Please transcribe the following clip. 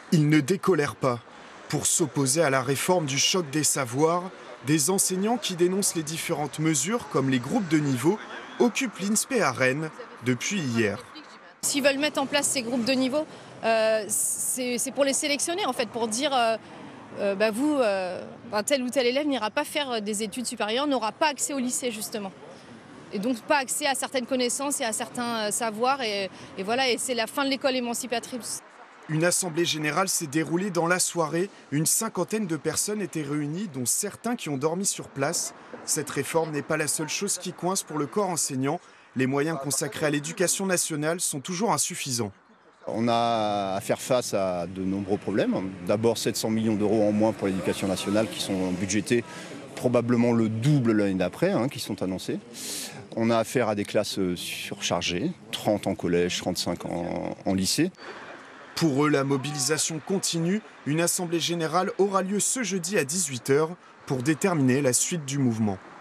Ils ne décolèrent pas. Pour s'opposer à la réforme du choc des savoirs, des enseignants qui dénoncent les différentes mesures, comme les groupes de niveau, occupent l'INSPE à Rennes depuis hier. S'ils veulent mettre en place ces groupes de niveau, c'est pour les sélectionner en fait, pour dire tel ou tel élève n'ira pas faire des études supérieures, n'aura pas accès au lycée justement. Et donc pas accès à certaines connaissances et à certains savoirs. Et voilà, et c'est la fin de l'école émancipatrice. Une assemblée générale s'est déroulée dans la soirée. Une cinquantaine de personnes étaient réunies, dont certains qui ont dormi sur place. Cette réforme n'est pas la seule chose qui coince pour le corps enseignant. Les moyens consacrés à l'éducation nationale sont toujours insuffisants. On a à faire face à de nombreux problèmes. D'abord 700 millions d'euros en moins pour l'éducation nationale qui sont budgétés probablement le double l'année d'après, qui sont annoncés. On a affaire à des classes surchargées, 30 en collège, 35 en lycée. Pour eux, la mobilisation continue. Une assemblée générale aura lieu ce jeudi à 18 h pour déterminer la suite du mouvement.